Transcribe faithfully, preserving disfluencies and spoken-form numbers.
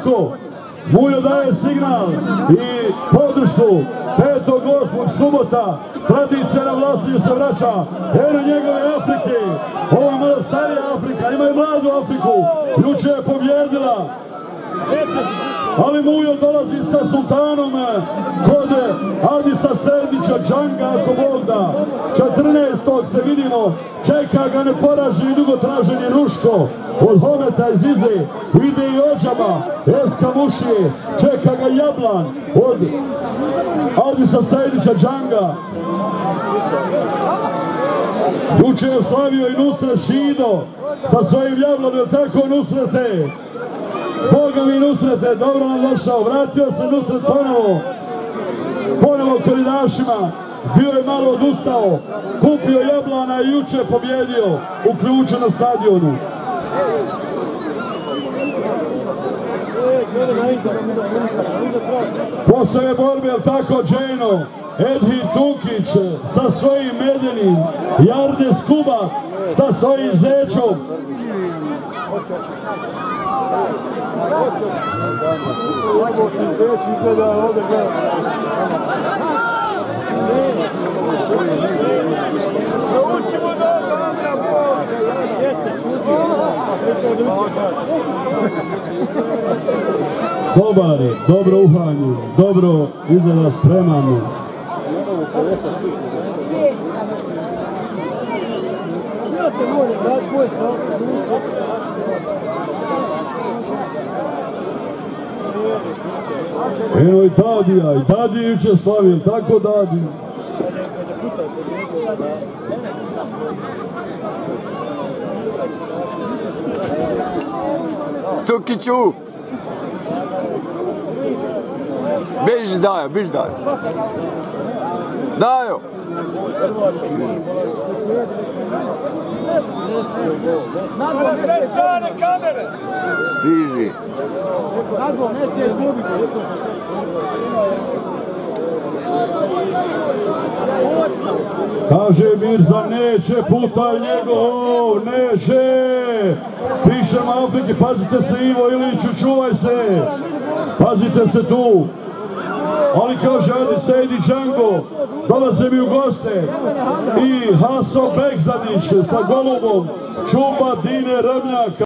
tako, Mujo daje signal i podršku petog osmog subota, tradicija na Vlasinju se vraća, eno njegove Afrike, ovo je malo starija Afrika, ima i mladu Afriku, juče je pobjedila, ali Mujo dolazi sa sultanom kod Adisa Sejdića, Džanga ako Bog da, četrnaestog se vidimo, čeka ga neporaženi dugotraženi Ruško, od Hometa iz Ize, ide i Ođaba, Eska Mušije, čeka ga Jablan, od Adisa Sejdića, Džanga. Juče je slavio i Nusret Šido sa svojim Jablanom, je tako Nusrete? Boga mi Nusrete, dobro nam došao, vratio se Nusret ponovo, ponovo koridašima, bio je malo odustao, kupio Jablana i juče pobjedio u Ključu na stadionu. Posle borbe, je tako Dženo, Edhi Tukić sa svojim Medenim, Jarnes Kubak sa svojim Zećom. Dobar je, dobro uhanje, dobro izgleda spremano. Eno i Dadija, i Dadija juče slavio, tako Dadi. Tukiću! Beži Dajo, beži Dajo. Dajo! Na sve strane kamere! Biži. Nadvo, ne sjedi gubi. Kaže Mirza, neće putaj njegov, neće! Pišem Afriki, pazite se Ivo Iliću, čuvaj se! Pazite se tu! Ali kaže Adi Sejdi Džango, dolaze mi u goste i Haso Begzadić sa Golubom, Čuba Dine Rmljaka.